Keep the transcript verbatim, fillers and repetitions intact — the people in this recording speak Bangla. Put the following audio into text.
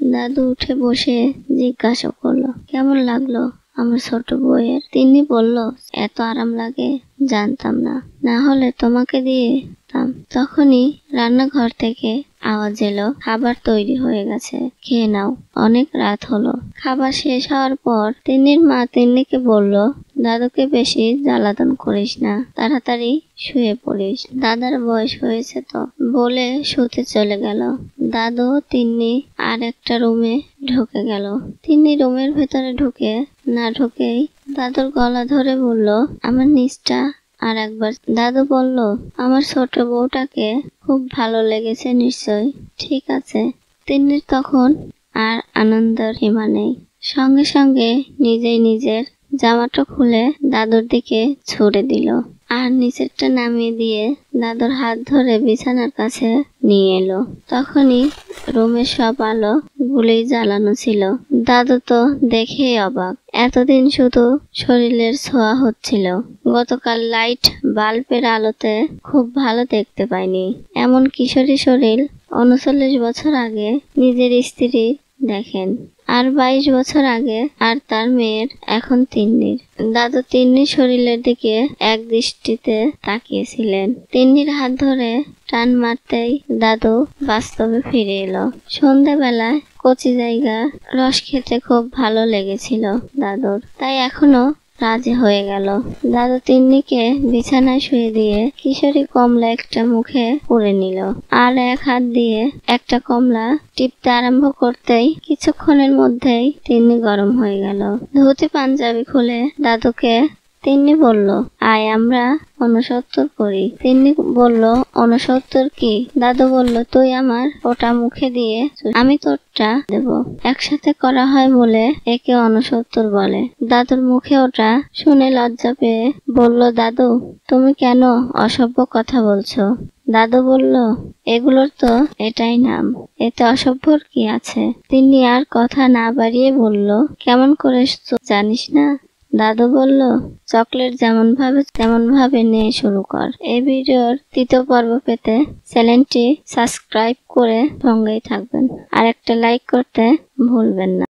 দাদু উঠে বসে জিজ্ঞাসা করলো, কেমন লাগলো আমার ছোট বউয়ের? তিনি বলল, এত আরাম লাগে জানতাম না, না হলে তোমাকে দিয়ে দিতাম। তখনই রান্নাঘর থেকে আওয়াজ এলো, খাবার তৈরি হয়ে গেছে, খেয়ে নাও, অনেক রাত হলো। খাবার শেষ হওয়ার পর তিন্নির মা তিন্নিকে বলল, দাদুকে বেশি জ্বালাতন করিস না, তাড়াতাড়ি শুয়ে পড়িস, দাদার বয়স হয়েছে তো, বলে শুতে চলে গেল। দাদু তিন্নি আর একটা রুমে ঢুকে গেল। তিন্নি রুমের ভেতরে ঢুকে না ঢুকেই দাদুর গলা ধরে বলল, আমার নিচটা আর একবার। দাদু বলল, আমার ছোট বউটাকে খুব ভালো লেগেছে নিশ্চয়, ঠিক আছে। তিন্নির তখন আর আনন্দের সীমা নেই, সঙ্গে সঙ্গে নিজেই নিজের জামাটা খুলে দাদুর দিকে ছুড়ে দিল আর নিচেরটা নামিয়ে দিয়ে দাদুর হাত ধরে বিছানার কাছে নিয়ে এলো। তখনই রুমের সব আলো গুলি জ্বালানো ছিল। দাদু তো দেখেই অবাক, এতদিন শুধু শরীরের ছোঁয়া হচ্ছিল, গতকাল লাইট বাল্বের আলোতে খুব ভালো দেখতে পাইনি। এমন কিশোরী শরীর উনচল্লিশ বছর আগে নিজের স্ত্রী দেখেন, আর বাইশ বছর আগে আর তার মেয়ের এখন তিন্নির। দাদু তিন্নির শরীরের দিকে এক দৃষ্টিতে তাকিয়েছিলেন। তিন্নির হাত ধরে টান মারতেই দাদু বাস্তবে ফিরে এলো। সন্ধ্যাবেলায় কচি জায়গা রস খেতে খুব ভালো লেগেছিল দাদুর, তাই এখনো রাজি হয়ে গেল। দাদু তিন্নিকে বিছানায় শুয়ে দিয়ে কিশোরী কমলা একটা মুখে পুরে নিল, আর এক হাত দিয়ে একটা কমলা টিপতে আরম্ভ করতেই কিছুক্ষণের মধ্যেই তিন্নি গরম হয়ে গেল। ধুতি পাঞ্জাবি খুলে দাদুকে তিন্নি বলল, আয় আমরা ঊনসত্তর করি। তিন্নি বলল, ঊনসত্তর কি? দাদু বলল, তুই আমার ওটা মুখে দিয়ে আমি তোরটা দেব, একসাথে করা হয় বলে একে ঊনসত্তর বলে। দাদুর মুখে ওটা শুনে লজ্জা পেয়ে বলল, দাদু তুমি কেন অসভ্য কথা বলছো? দাদু বলল, এগুলোর তো এটাই নাম, এতে অসভ্যর কি আছে? তিন্নি আর কথা না বাড়িয়ে বলল, কেমন করে জানিস না? দাদু বলল, চকলেট যেমন ভাবে তেমন ভাবে নিয়ে শুরু কর। এই ভিডিওর তৃতীয় পর্ব পেতে চ্যানেলটি সাবস্ক্রাইব করে সঙ্গেই থাকবেন, আর একটা লাইক করতে ভুলবেন না।